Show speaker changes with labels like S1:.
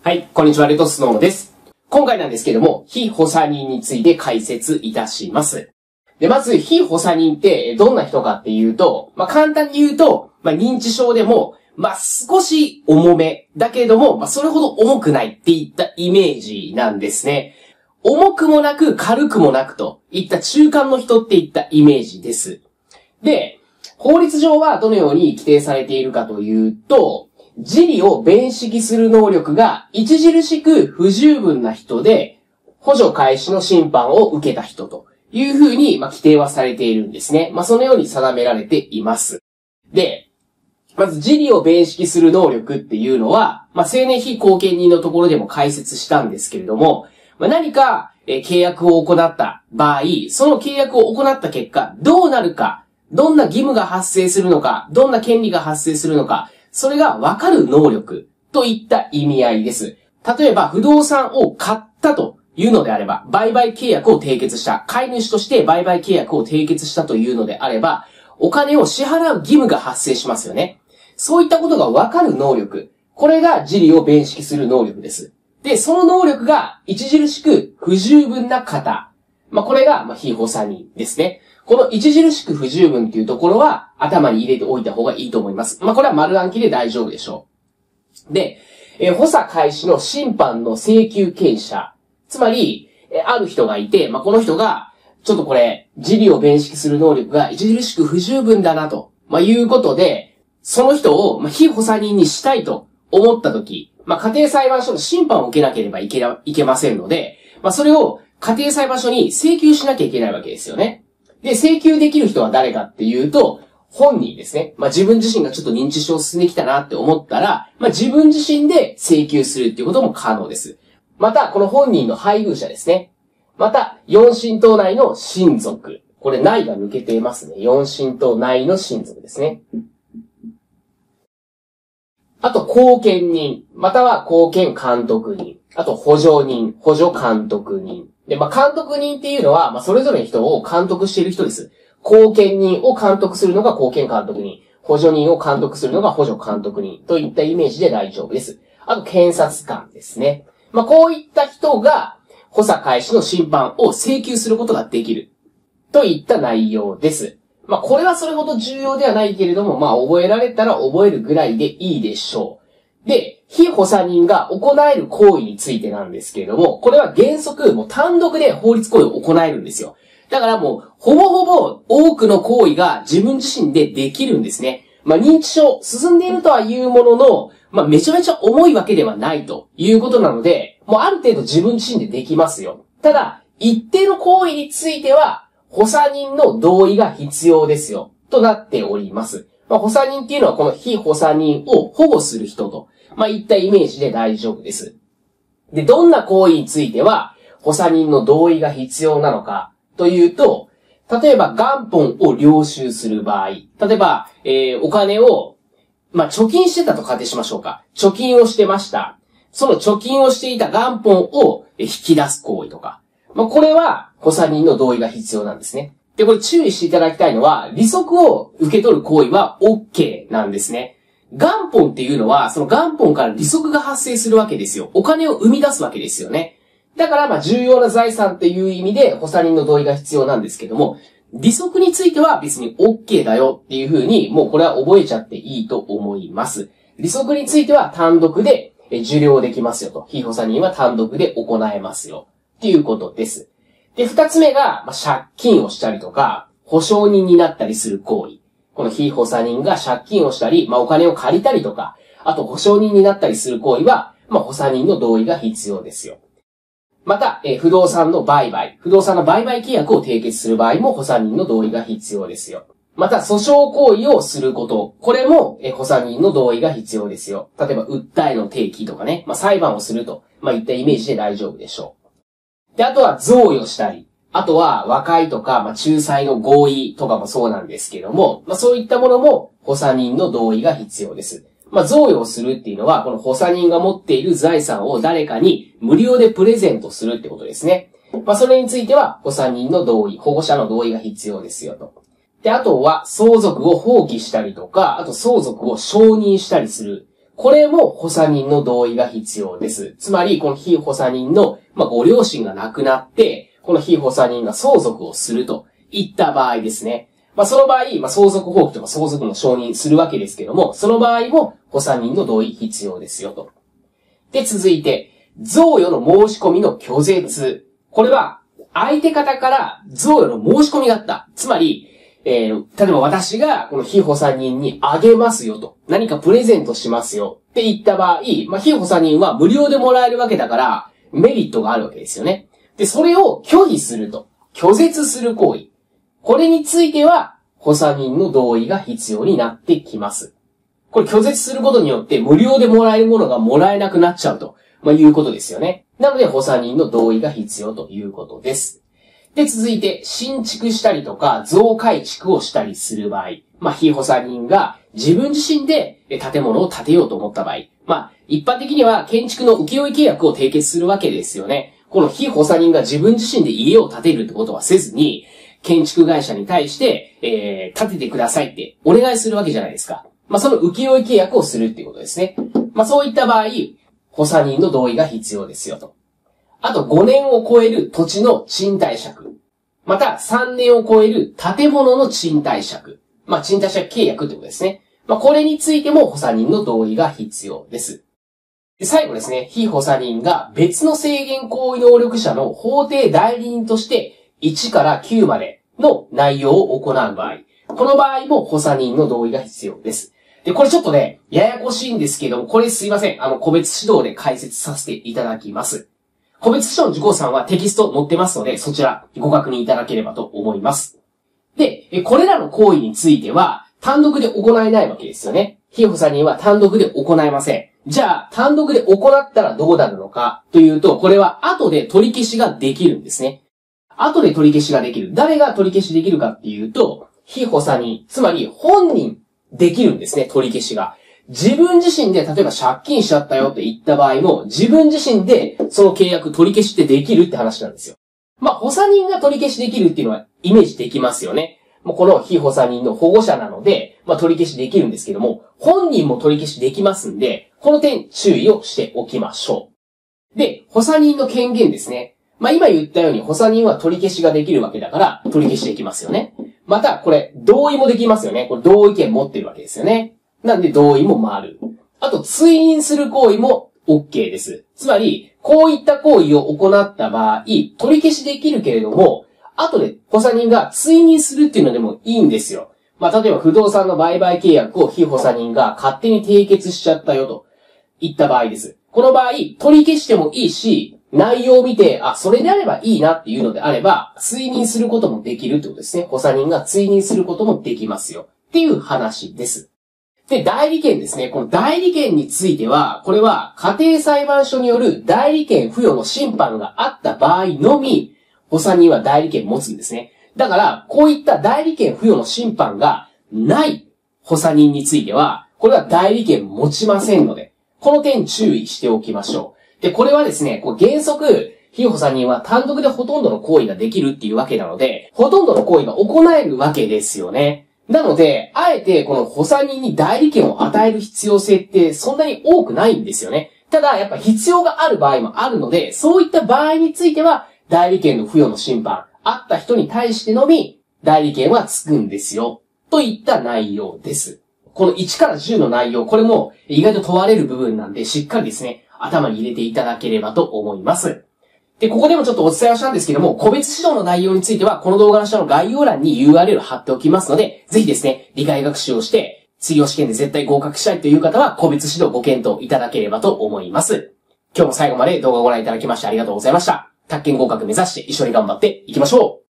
S1: はい、こんにちは、レトスノーです。今回なんですけども、被補佐人について解説いたします。で、まず、被補佐人ってどんな人かっていうと、簡単に言うと、認知症でも、少し重めだけれども、それほど重くないっていったイメージなんですね。重くもなく軽くもなくといった中間の人っていったイメージです。で、法律上はどのように規定されているかというと、自利を弁識する能力が著しく不十分な人で、補助開始の審判を受けた人というふうに規定はされているんですね。そのように定められています。で、まず自利を弁識する能力っていうのは、青年非後見人のところでも解説したんですけれども、何か契約を行った場合、その契約を行った結果、どうなるか、どんな義務が発生するのか、どんな権利が発生するのか、それがわかる能力といった意味合いです。例えば、不動産を買ったというのであれば、売買契約を締結した、買い主として売買契約を締結したというのであれば、お金を支払う義務が発生しますよね。そういったことがわかる能力。これが自利を弁識する能力です。で、その能力が著しく不十分な方。これが、被補佐人ですね。この著しく不十分っていうところは頭に入れておいた方がいいと思います。これは丸暗記で大丈夫でしょう。で、補佐開始の審判の請求権者。つまり、ある人がいて、この人が、ちょっとこれ、自利を弁識する能力が著しく不十分だなと、いうことで、その人を、被補佐人にしたいと思ったとき、家庭裁判所の審判を受けなければいけませんので、それを家庭裁判所に請求しなきゃいけないわけですよね。で、請求できる人は誰かっていうと、本人ですね。自分自身がちょっと認知症進んできたなって思ったら、自分自身で請求するっていうことも可能です。また、この本人の配偶者ですね。また、四親等内の親族。これ、内が抜けていますね。四親等内の親族ですね。あと、後見人。または、後見監督人。あと、補助人。補助監督人。で、監督人っていうのは、それぞれの人を監督している人です。後見人を監督するのが後見監督人。補助人を監督するのが補助監督人。といったイメージで大丈夫です。あと、検察官ですね。こういった人が、補佐開始の審判を請求することができる。といった内容です。これはそれほど重要ではないけれども、覚えられたら覚えるぐらいでいいでしょう。で、被補佐人が行える行為についてなんですけれども、これは原則単独で法律行為を行えるんですよ。だからほぼほぼ多くの行為が自分自身でできるんですね。認知症進んでいるとは言うものの、めちゃめちゃ重いわけではないということなので、ある程度自分自身でできますよ。ただ、一定の行為については、補佐人の同意が必要ですよ。となっております。補佐人っていうのはこの被補佐人を保護する人と、いったイメージで大丈夫です。で、どんな行為については、補佐人の同意が必要なのかというと、例えば元本を領収する場合、例えば、お金を、貯金してたと仮定しましょうか。貯金をしてました。その貯金をしていた元本を引き出す行為とか。これは、補佐人の同意が必要なんですね。で、これ注意していただきたいのは、利息を受け取る行為は OK なんですね。元本っていうのは、その元本から利息が発生するわけですよ。お金を生み出すわけですよね。だから重要な財産っていう意味で補佐人の同意が必要なんですけども、利息については別に OK だよっていう風に、もうこれは覚えちゃっていいと思います。利息については単独で受領できますよと。被補佐人は単独で行えますよ。っていうことです。で、二つ目が、借金をしたりとか、保証人になったりする行為。この被補佐人が借金をしたり、お金を借りたりとか、あと保証人になったりする行為は、補佐人の同意が必要ですよ。また、不動産の売買契約を締結する場合も補佐人の同意が必要ですよ。また、訴訟行為をすること。これも、補佐人の同意が必要ですよ。例えば、訴えの提起とかね、裁判をすると、いったイメージで大丈夫でしょう。で、あとは贈与したり、あとは和解とか、仲裁の合意とかもそうなんですけども、そういったものも補佐人の同意が必要です。贈与をするっていうのは、この補佐人が持っている財産を誰かに無料でプレゼントするってことですね。それについては、補佐人の同意、保護者の同意が必要ですよと。で、あとは相続を放棄したりとか、あと相続を承認したりするこれも補佐人の同意が必要です。つまり、この被補佐人の、ご両親が亡くなって、この被補佐人が相続をするといった場合ですね。その場合、相続放棄とか相続の承認するわけですけども、その場合も補佐人の同意必要ですよと。で、続いて、贈与の申し込みの拒絶。これは、相手方から贈与の申し込みがあった。つまり、例えば私がこの被補佐人にあげますよと。何かプレゼントしますよって言った場合、被補佐人は無料でもらえるわけだから、メリットがあるわけですよね。で、それを拒否すると。拒絶する行為。これについては、補佐人の同意が必要になってきます。これ拒絶することによって無料でもらえるものがもらえなくなっちゃうと、いうことですよね。なので補佐人の同意が必要ということです。で、続いて、新築したりとか増改築をしたりする場合、被補佐人が自分自身で建物を建てようと思った場合、一般的には建築の請負契約を締結するわけですよね。この被補佐人が自分自身で家を建てるってことはせずに、建築会社に対して、建ててくださいってお願いするわけじゃないですか。その請負契約をするっていうことですね。そういった場合、補佐人の同意が必要ですよと。あと5年を超える土地の賃貸借。また3年を超える建物の賃貸借。賃貸借契約ってことですね。これについても補佐人の同意が必要です。で、最後ですね、被補佐人が別の制限行為能力者の法定代理人として1から9までの内容を行う場合。この場合も補佐人の同意が必要です。で、これちょっとね、ややこしいんですけども、これすいません。個別指導で解説させていただきます。個別指導の受講さんはテキスト載ってますので、そちらご確認いただければと思います。で、これらの行為については、単独で行えないわけですよね。被補佐人は単独で行えません。じゃあ、単独で行ったらどうなるのかというと、これは後で取り消しができるんですね。後で取り消しができる。誰が取り消しできるかっていうと、被補佐人、つまり本人できるんですね、取り消しが。自分自身で、例えば借金しちゃったよって言った場合も、自分自身でその契約取り消しってできるって話なんですよ。補佐人が取り消しできるっていうのはイメージできますよね。この被補佐人の保護者なので、取り消しできるんですけども、本人も取り消しできますんで、この点注意をしておきましょう。で、補佐人の権限ですね。今言ったように補佐人は取り消しができるわけだから、取り消しできますよね。また、これ、同意もできますよね。これ同意権持ってるわけですよね。なんで同意も回る。あと、追認する行為も OK です。つまり、こういった行為を行った場合、取り消しできるけれども、後で補佐人が追認するっていうのでもいいんですよ。例えば不動産の売買契約を被補佐人が勝手に締結しちゃったよと言った場合です。この場合、取り消してもいいし、内容を見て、それであればいいなっていうのであれば、追認することもできるってことですね。補佐人が追認することもできますよ。っていう話です。で、代理権ですね。この代理権については、これは家庭裁判所による代理権付与の審判があった場合のみ、補佐人は代理権持つんですね。だから、こういった代理権付与の審判がない補佐人については、これは代理権持ちませんので、この点注意しておきましょう。で、これはですね、原則、被補佐人は単独でほとんどの行為ができるっていうわけなので、ほとんどの行為が行えるわけですよね。なので、あえてこの補佐人に代理権を与える必要性ってそんなに多くないんですよね。ただ、やっぱ必要がある場合もあるので、そういった場合については、代理権の付与の審判、あった人に対してのみ、代理権はつくんですよ。といった内容です。この1から10の内容、これも意外と問われる部分なんで、しっかりですね、頭に入れていただければと思います。で、ここでもちょっとお伝えをしたんですけども、個別指導の内容については、この動画の下の概要欄に URL を貼っておきますので、ぜひですね、理解学習をして、次の試験で絶対合格したいという方は、個別指導ご検討いただければと思います。今日も最後まで動画をご覧いただきましてありがとうございました。宅建合格目指して一緒に頑張っていきましょう。